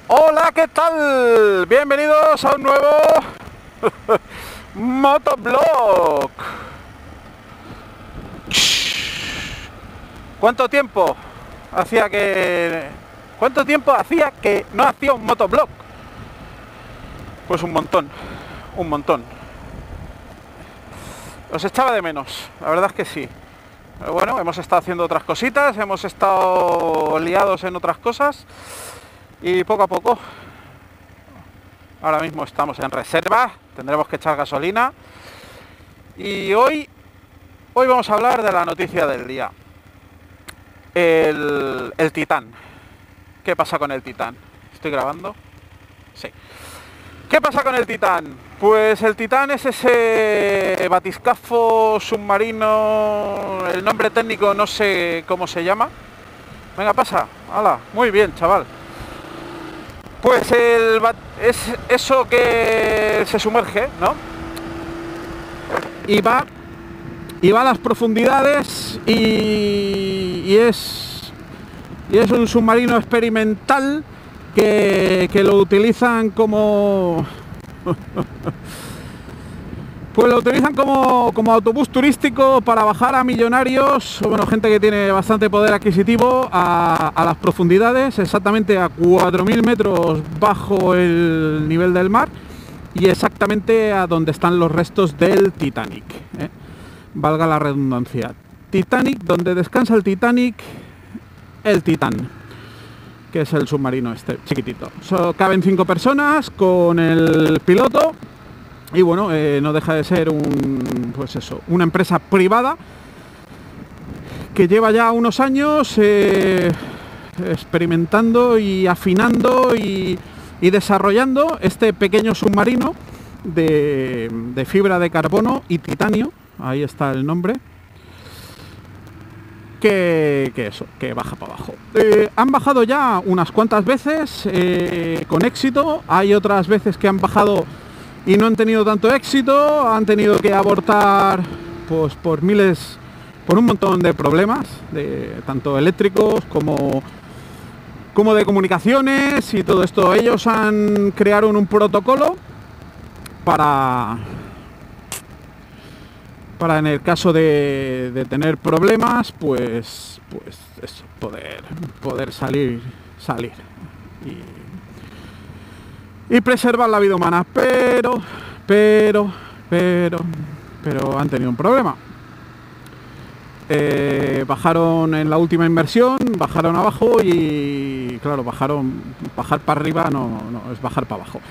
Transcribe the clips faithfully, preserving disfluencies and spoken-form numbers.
Hola, ¿qué tal? Bienvenidos a un nuevo motoblog. ¿Cuánto tiempo hacía que... ¿Cuánto tiempo hacía que no hacía un motoblog? Pues un montón, un montón. Os echaba de menos, la verdad es que sí. Pero bueno, hemos estado haciendo otras cositas, hemos estado liados en otras cosas. Y poco a poco, ahora mismo estamos en reserva, tendremos que echar gasolina. Y hoy, hoy vamos a hablar de la noticia del día. El, el Titán. ¿Qué pasa con el Titán? ¿Estoy grabando? Sí. ¿Qué pasa con el Titán? Pues el Titán es ese batiscafo submarino, el nombre técnico no sé cómo se llama. Venga, pasa. Hala, muy bien, chaval. Pues el es eso que se sumerge, ¿no? Y va, y va a las profundidades y, y es y es un submarino experimental que, que lo utilizan como pues lo utilizan como, como autobús turístico para bajar a millonarios, bueno, gente que tiene bastante poder adquisitivo, a, a las profundidades, exactamente a cuatro mil metros bajo el nivel del mar y exactamente a donde están los restos del Titanic, ¿eh? Valga la redundancia. Titanic, donde descansa el Titanic, el Titán, que es el submarino este chiquitito. So, caben cinco personas con el piloto. Y bueno, eh, no deja de ser un, pues eso, una empresa privada que lleva ya unos años eh, experimentando y afinando y, y desarrollando este pequeño submarino de, de fibra de carbono y titanio, ahí está el nombre, que, que eso, que baja para abajo. Eh, han bajado ya unas cuantas veces eh, con éxito, hay otras veces que han bajado y no han tenido tanto éxito, han tenido que abortar pues por miles, por un montón de problemas, de tanto eléctricos como, como de comunicaciones y todo esto. Ellos han creado un protocolo para, para en el caso de, de tener problemas, pues, pues eso, poder, poder salir, salir. Y, y preservar la vida humana, pero, pero, pero, pero han tenido un problema. Eh, bajaron en la última inversión, bajaron abajo y, claro, bajaron, bajar para arriba no, no, es bajar para abajo.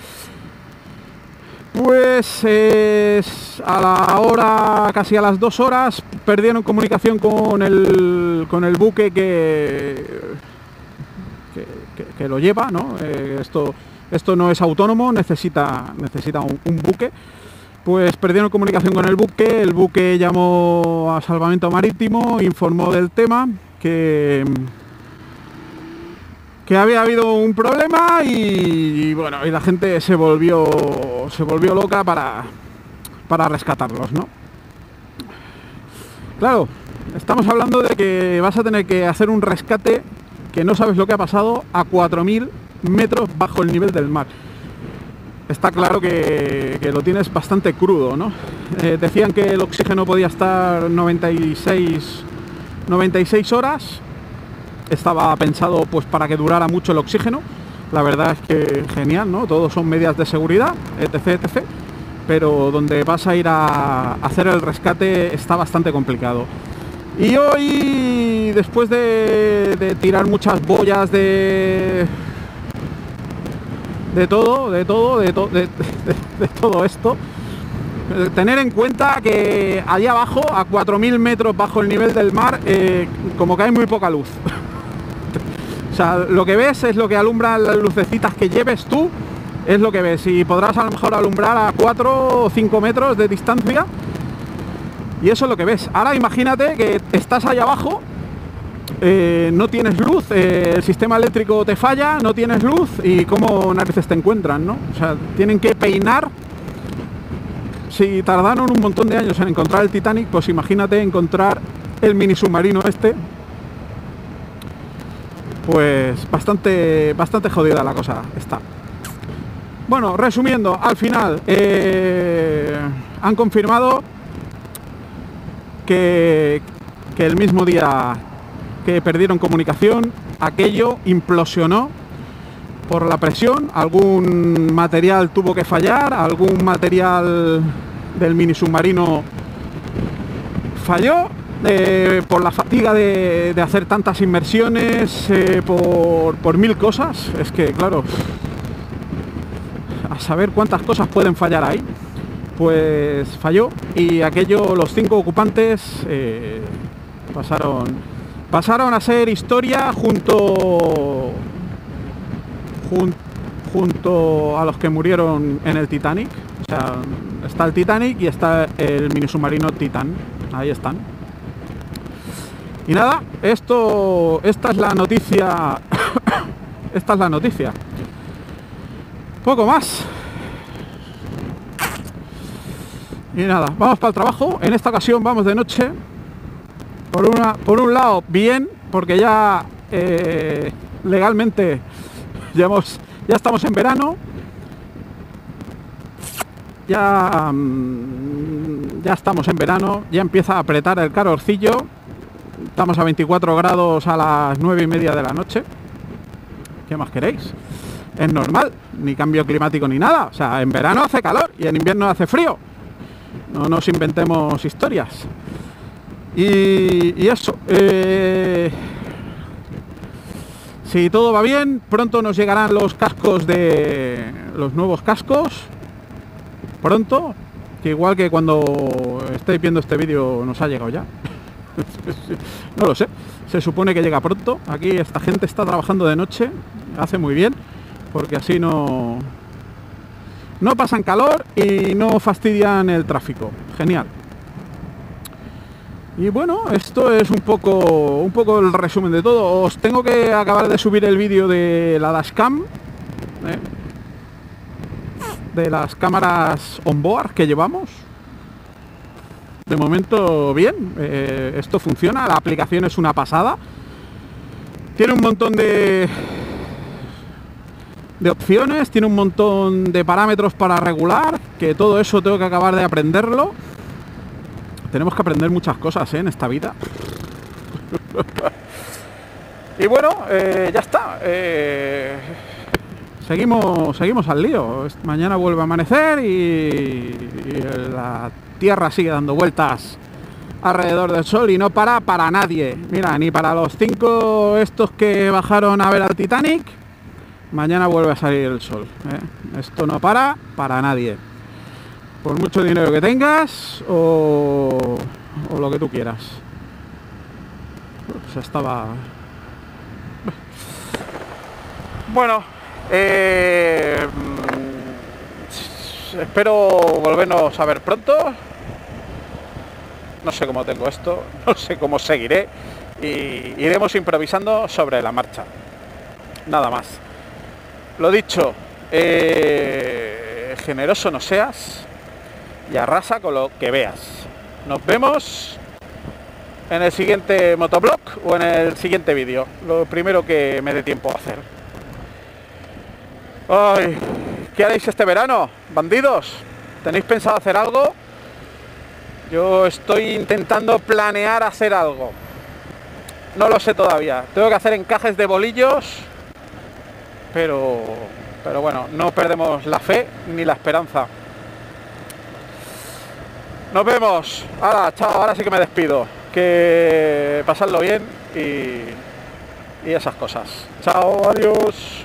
Pues es a la hora, casi a las dos horas, perdieron comunicación con el, con el buque que, que, que, que lo lleva, ¿no? Eh, esto... Esto no es autónomo, necesita, necesita un, un buque. Pues perdieron comunicación con el buque, el buque llamó a Salvamento Marítimo, informó del tema, que, que había habido un problema y, y bueno, y la gente se volvió, se volvió loca para, para rescatarlos, ¿no? Claro, estamos hablando de que vas a tener que hacer un rescate que no sabes lo que ha pasado a cuatro mil metros bajo el nivel del mar. Está claro que, que lo tienes bastante crudo, ¿no? Eh, decían que el oxígeno podía estar noventa y seis horas. Estaba pensado pues para que durara mucho el oxígeno. La verdad es que genial, ¿no? Todos son medidas de seguridad, etc, etc. Pero donde vas a ir a hacer el rescate está bastante complicado. Y hoy, después de, de tirar muchas boyas de... de todo, de todo, de, to, de, de, de todo esto, tener en cuenta que allá abajo, a cuatro mil metros bajo el nivel del mar, eh, como que hay muy poca luz. O sea, lo que ves es lo que alumbran las lucecitas que lleves tú, es lo que ves, y podrás a lo mejor alumbrar a cuatro o cinco metros de distancia, y eso es lo que ves. Ahora imagínate que estás allá abajo, eh, no tienes luz, eh, el sistema eléctrico te falla, no tienes luz, y cómo narices te encuentran, ¿no? O sea, tienen que peinar. Si tardaron un montón de años en encontrar el Titanic, pues imagínate encontrar el mini submarino este. pues bastante, bastante jodida la cosa está. Bueno, resumiendo, al final eh, han confirmado que, que el mismo día que perdieron comunicación, aquello implosionó por la presión. Algún material tuvo que fallar, algún material del mini submarino falló, eh, por la fatiga de, de hacer tantas inmersiones, eh, por, por mil cosas. Es que, claro, a saber cuántas cosas pueden fallar ahí. Pues falló y aquello, los cinco ocupantes eh, pasaron pasaron a ser historia junto jun, junto a los que murieron en el Titanic. O sea, está el Titanic y está el mini submarino Titan, ahí están. Y nada, esto esta es la noticia esta es la noticia, poco más. Y nada, vamos para el trabajo. En esta ocasión vamos de noche. Por una, por un lado, bien, porque ya eh, legalmente ya, hemos, ya estamos en verano. Ya, um, ya estamos en verano. Ya empieza a apretar el calorcillo. Estamos a veinticuatro grados a las nueve y media de la noche. ¿Qué más queréis? Es normal, ni cambio climático ni nada. O sea, en verano hace calor y en invierno hace frío. No nos inventemos historias. Y, y eso, eh, si todo va bien, pronto nos llegarán los cascos de los nuevos cascos. Pronto, que igual que cuando estéis viendo este vídeo nos ha llegado ya. No lo sé, se supone que llega pronto. Aquí esta gente está trabajando de noche, hace muy bien, porque así no no pasan calor y no fastidian el tráfico. Genial. Y bueno, esto es un poco un poco el resumen de todo. Os tengo que acabar de subir el vídeo de la dashcam, ¿eh? de las cámaras onboard que llevamos. De momento bien, eh, esto funciona, la aplicación es una pasada. Tiene un montón de de opciones, tiene un montón de parámetros para regular, que todo eso tengo que acabar de aprenderlo. Tenemos que aprender muchas cosas, ¿eh? en esta vida. Y bueno, eh, ya está. Eh, seguimos, seguimos al lío. Mañana vuelve a amanecer y, y la Tierra sigue dando vueltas alrededor del Sol y no para para nadie. Mira, ni para los cinco estos que bajaron a ver al Titanic. Mañana vuelve a salir el Sol, ¿eh? Esto no para para nadie. Por mucho dinero que tengas o, o lo que tú quieras. Pues estaba... Bueno, eh, espero volvernos a ver pronto. No sé cómo tengo esto, no sé cómo seguiré. Y iremos improvisando sobre la marcha. Nada más. Lo dicho, eh, generoso no seas y arrasa con lo que veas. Nos vemos en el siguiente motoblog o en el siguiente vídeo, lo primero que me dé tiempo a hacer. Ay, ¿qué haréis este verano, bandidos? ¿Tenéis pensado hacer algo? Yo estoy intentando planear hacer algo. No lo sé todavía. Tengo que hacer encajes de bolillos, pero, pero bueno, no perdemos la fe ni la esperanza. Nos vemos. Ahora, chao, ahora sí que me despido. Que pasadlo bien y, y esas cosas. Chao, adiós.